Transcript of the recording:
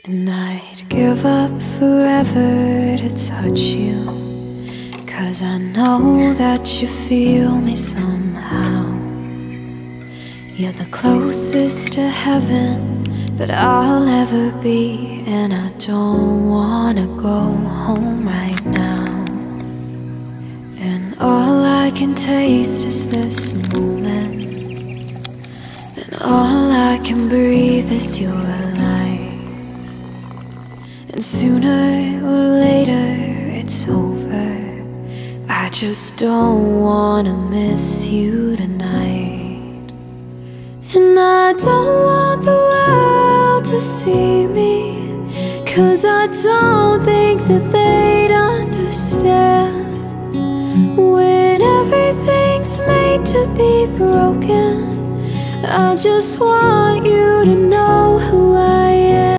And I'd give up forever to touch you, 'cause I know that you feel me somehow. You're the closest to heaven that I'll ever be, and I don't wanna go home right now. And all I can taste is this moment, and all I can breathe is your light. And sooner or later it's over. I just don't wanna miss you tonight. And I don't want the world to see me, 'cause I don't think that they'd understand. When everything's made to be broken, I just want you to know who I am.